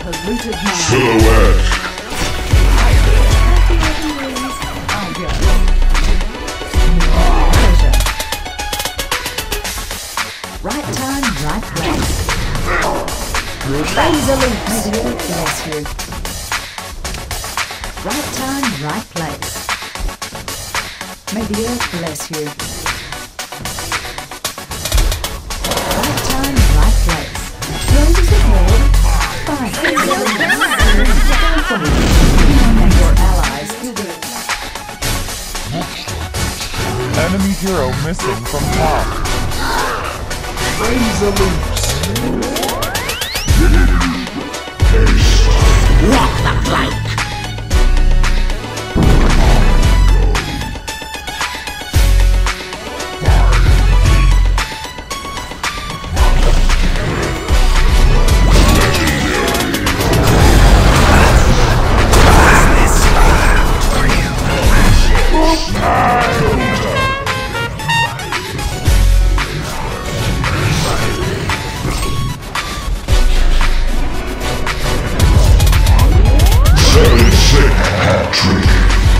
polluted mind. Silhouette. I'll go. Pleasure. Right time, right place. Laser leap. May the earth bless you. Right time, right place. May the earth bless you. Right time, right place. Roses ahead. Fine. And your allies. Enemy hero missing from top. Laser loops. Walk the plank! Hat-trick.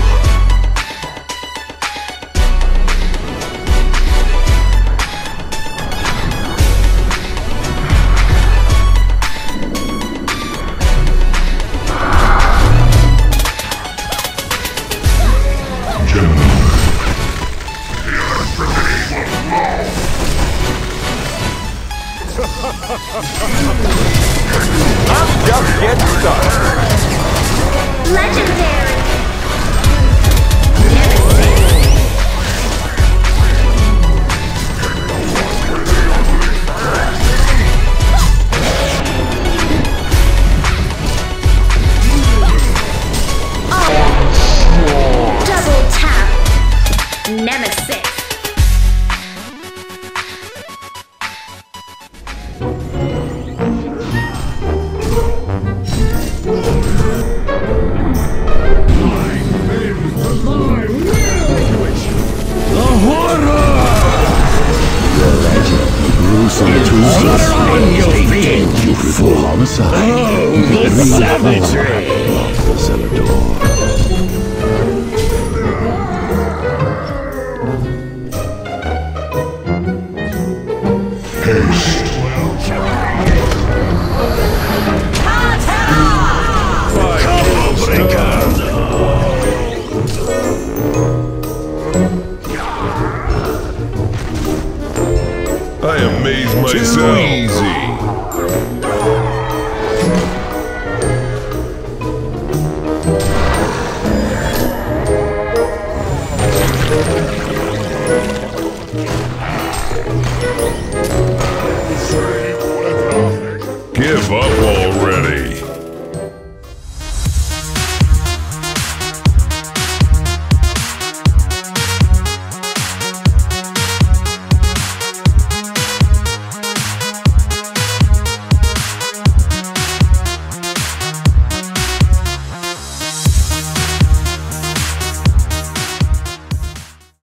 I'm just getting started. Legendary! Double tap! Nemesis! You for homicide. Oh, the savagery! The Celador.